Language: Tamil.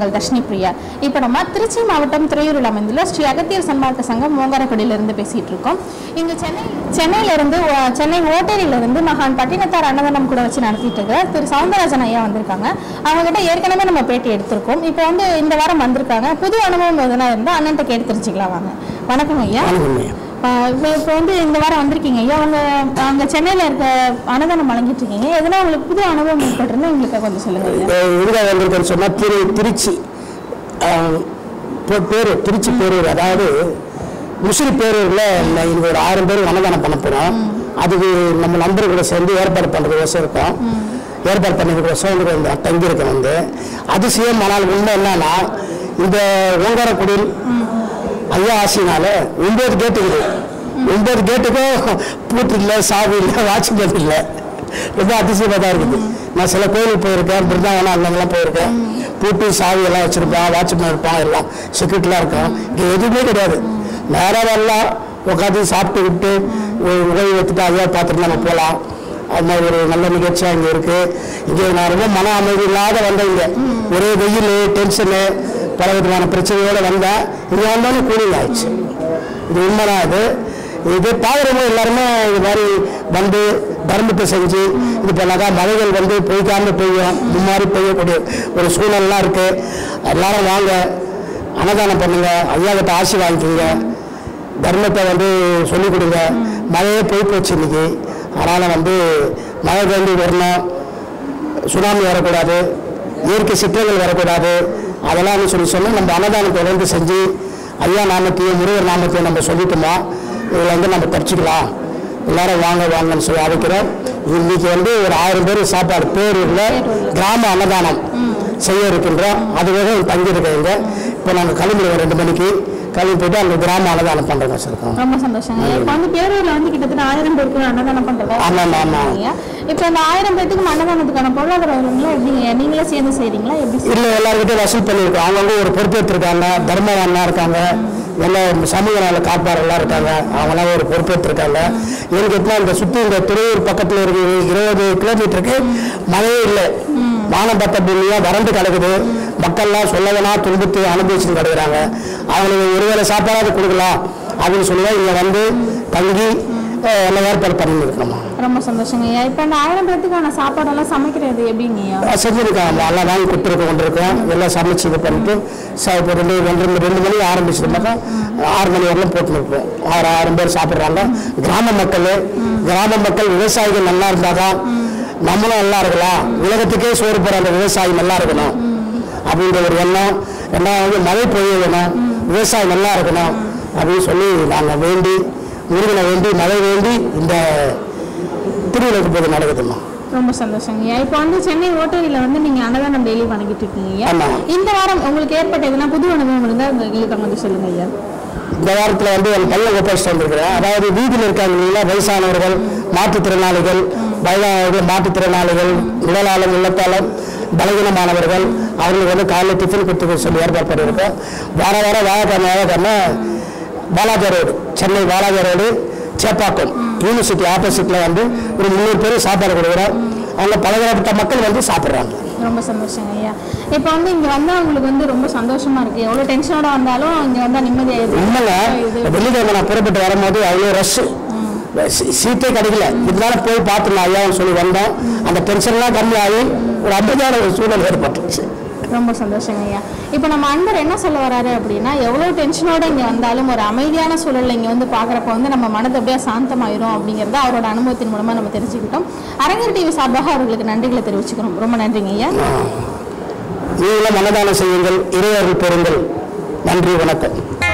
உங்கள் தர்ஷினி பிரியா. இப்போ நம்ம திருச்சி மாவட்டம் துறையூரில் அமைந்துள்ள ஸ்ரீ அகத்தியர் சன்மார்க்க சங்கம் ஓங்காரக்குடியிலிருந்து பேசிகிட்டு இருக்கோம். இங்கே சென்னையிலிருந்து சென்னை ஓட்டேரியிலிருந்து மகான் பட்டினத்தார் அன்னதானம் கூட வச்சு நடத்திட்டு இருக்கிற திரு சவுந்தரராஜன் ஐயா வந்திருக்காங்க. அவங்ககிட்ட ஏற்கனவே நம்ம பேட்டி எடுத்திருக்கோம். இப்போ வந்து இந்த வாரம் வந்திருக்காங்க. புது அனுபவம் எதுனா இருந்தால் அண்ணன்ட்ட கேட்டு தெரிஞ்சுக்கலாம் வாங்க. வணக்கம் ஐயா. இப்போ வந்து இந்த வாரம் வந்திருக்கீங்க ஐயா. அவங்க சென்னையில் இருக்க அன்னதானம் வழங்கிட்டு இருக்கீங்க. எதனா உங்களுக்கு புது அனுபவம் ஏற்பட்டிருந்தா உங்களுக்கு கொஞ்சம் சொல்லுங்க. எங்கே வந்திருக்கேன்னு சொன்னால் திருச்சி பேர் திருச்சி பேரூர், அதாவது முஸ்லிம் பேரூரில் இன்னைக்கு ஒரு 1000 பேர் அன்னதானம் பண்ண போகிறோம். அதுக்கு நம்ம நண்பர்களை சேர்ந்து ஏற்பாடு பண்ணுறதுக்கோசம் இருக்கோம். ஏற்பாடு பண்ணதுக்கோசம் தங்கியிருக்கேன். வந்து அதிசயம் ஆனால் உண்மை என்னன்னா, இந்த ஓங்காரக்குடியில் ஐயா ஆசினால 9 கேட்டுக்குது. 9 கேட்டுக்கும் பூட்டு இல்லை, சாவி இல்லை, வாட்ச்மேன் இல்லை. ரொம்ப அதிசயமாக தான் இருக்குது. நான் சில கோயிலுக்கு போயிருக்கேன், பிருந்தாவனம் அங்கெல்லாம் போயிருக்கேன். பூட்டு சாவி எல்லாம் வச்சுருப்பான், வாட்ச்மேன் இருப்பான், எல்லாம் செக்யூரிட்டிலாம் இருக்கும். இங்கே எதுவுமே கிடையாது. நேராக எல்லாம் உட்காந்து சாப்பிட்டு விட்டு உதவி வைத்துட்டு ஐயா பார்த்துட்டு நம்ம போகலாம். அது மாதிரி ஒரு நல்ல நிகழ்ச்சியாக இங்கே இருக்குது. இங்கே நான் ரொம்ப மன அமைதி இல்லாத வந்தேன். இங்கே ஒரே வெயில், டென்ஷனு, பல விதமான பிரச்சனையோடு வந்தேன். இங்கே வந்தாலும் கூலிங் ஆயிடுச்சு. இது உண்மைதான். இது பார்க்குறவங்க எல்லாருமே இது மாதிரி வந்து தர்மத்தை செஞ்சு இது பண்ணாதான் மழைகள் வந்து பொய்க்காமல் பெய்யும். இது மாதிரி பெய்யக்கூடிய ஒரு சூழல்லாம் இருக்குது. எல்லாரும் வாங்க, அன்னதானம் பண்ணுங்க, ஐயாக்கிட்ட ஆசி வாங்கிக்கோங்க, தர்மத்தை வந்து சொல்லிக் கொடுங்க. மழையே போய் போச்சு இன்னைக்கு. அதனால் வந்து மழை வேண்டி வரணும், சுனாமி வரக்கூடாது, இயற்கை சிற்றங்கள் வரக்கூடாது. அதெல்லாம் சொன்னால் நம்ம அன்னதானத்தை வந்து செஞ்சு ஐயா நாமத்தையும் முருகர் நாமத்தையும் நம்ம சொல்லிட்டோமா, இதில் வந்து நம்ம தப்பிச்சுக்கலாம். எல்லாரும் வாங்க வாங்கன்னு சொல்லி அழைக்கிறோம். இன்னைக்கு வந்து ஒரு 1000 பேர் சாப்பாடு பேரூரில் கிராம அன்னதானம் செய்ய இருக்கின்றோம். அதுவே தங்கியிருக்கீங்க. இப்போ நாங்கள் கிளம்பிடுவோம் 2 மணிக்கு. கிளம்பி போயிட்டு அந்த கிராம அன்னதானம் பண்ணுறோங்க சார். ரொம்ப சந்தோஷம். இப்போ வந்து பேரூரில் வந்து கிட்டத்தட்ட 1000 பேருக்கு அன்னதானம் பண்ணுறோம். ஆமாம் ஆமாம். இப்போ அந்த 1000 பேருக்கு அன்னதானத்துக்கான பொருளாதாரங்களா எப்படிங்க நீங்களே சேர்ந்து செய்கிறீங்களா? எப்படி இல்லை, எல்லாருக்கிட்டையும் வசூல் பண்ணியிருக்கோம். அவங்க ஒரு பொறுப்பேற்றிருக்காங்க, தர்மவானா இருக்காங்க, எல்லாம் சமூக நல காப்பாளர்களாக இருக்காங்க. அவங்களாம் ஒரு பொறுப்பேற்றிருக்காங்க. எனக்கு எப்படின்னா இந்த சுற்றி இந்த துறையூர் பக்கத்தில் இருக்கிற 20 கிலோமீட்டருக்கு மழையே இல்லை. வானம் பத்த பூமியாக வறண்டு கிடக்குது. மக்கள்லாம் சொல்லவேனா துன்பத்து அனுபவிச்சுட்டு கிடக்குறாங்க. அவங்களுக்கு ஒருவேளை சாப்பாடாவது கொடுக்கலாம் அப்படின்னு சொல்லி இங்கே வந்து தங்கி எல்லாம் ஏற்பாடு பண்ணிருக்கோம். ரொம்ப சந்தோஷங்க ஐயா. இப்போ அந்த 1000 பேருக்கான சாப்பாடெல்லாம் சமைக்கிறது எப்படிங்க? செஞ்சுருக்காங்க, எல்லாம் வாங்கி கொடுத்துருக்க கொண்டிருக்கோம். எல்லாம் சமைச்சு இது பண்ணிட்டு இப்போ 2 மணி ஆரம்பிச்சிருந்தாக்கா 6 மணி வரலாம் போட்டுருப்போம். 1000 பேர் சாப்பிட்றாங்க. கிராம மக்கள் விவசாயிகள் நல்லா இருந்தாக்கா நம்மளும் நல்லா இருக்கலாம். உலகத்துக்கே சோறு போகிற அந்த விவசாயி நல்லா இருக்கணும் அப்படின்ற ஒரு எண்ணம். ரெண்டாவது மழை பொழிய வேணும், விவசாயம் நல்லா இருக்கணும் அப்படின்னு சொல்லி நாங்கள் வேண்டி, முருகனை வேண்டி, மழை வேண்டி இந்த திருவிழாக்கு போது நடக்குதுமா. ரொம்ப சந்தோஷங்க. இப்போ வந்து சென்னை ஓட்டேரியில் வந்து நீங்கள் அன்னதானம் டெய்லி பண்ணிக்கிட்டு இருக்கீங்க. இந்த வாரம் உங்களுக்கு ஏற்பட்ட எதுனா புது அனுபவம் இருந்தால் எங்களுக்கு வந்து சொல்லுங்க ஐயா. இந்த வாரத்தில் வந்து என் பையன் ஒப்படைச்சிட்டு வந்திருக்கிறேன். அதாவது வீட்டில் இருக்காங்க இல்லைங்களா, வயசானவர்கள், மாற்றுத்திறனாளிகள், மாற்றுத்திறனாளிகள், உடலாளம் உள்ளத்தாளம் பலகீனமானவர்கள், அவர்களுக்கு வந்து காலையில் டிஃபன் கொடுத்து சொல்லி ஏற்பாடு பண்ணியிருக்கோம். வாரம் வியாழக்கிழமை Balaji road, Chennai Balaji road, Chepauk university ஆப்போசிட்டில் வந்து ஒரு 300 பேர் சாப்பாடு கொடுக்குறோம். அவங்க பலதரப்பட்ட மக்கள் வந்து சாப்பிட்றாங்க. ரொம்ப சந்தோஷங்க ஐயா. இப்போ வந்து இங்கே வந்தால் உங்களுக்கு வந்து ரொம்ப சந்தோஷமாக இருக்குது. எவ்வளோ டென்ஷனோட வந்தாலும் இங்கே வந்தால் நிம்மதியாகிடுது. இல்லைங்க, வெள்ளிக்கிழமை நான் புறப்பட்டு வரும்போது அவ்வளோ ரஷ்ஷு, சீட்டே கிடைக்கல. இருந்தாலும் போய் பார்த்துலாம் ஐயான்னு சொல்லி வந்தோம். அந்த டென்ஷன்லாம் கம்மியாகி ஒரு அமைதியான ஒரு சூழல் ஏற்பட்டுருச்சு. ரொம்ப சந்தோஷங்க ஐயா. இப்போ நம்ம அன்பர் என்ன சொல்ல வராரு அப்படின்னா, எவ்வளோ டென்ஷனோட இங்கே வந்தாலும் ஒரு அமைதியான சூழலில் இங்கே வந்து பார்க்குறப்ப வந்து நம்ம மனது அப்படியே சாந்தமாயிரும் அப்படிங்கிறத அவரோட அனுபவத்தின் மூலமாக நம்ம தெரிஞ்சுக்கிட்டோம். அரங்கர் டிவி சார்பாக அவர்களுக்கு நன்றிகளை தெரிவிச்சுக்கிறோம். ரொம்ப நன்றிங்க ஐயா. நீங்களும் அன்னதானம் செய்யுங்கள், இறையர்கள் பெறுங்கள். நன்றி, வணக்கம்.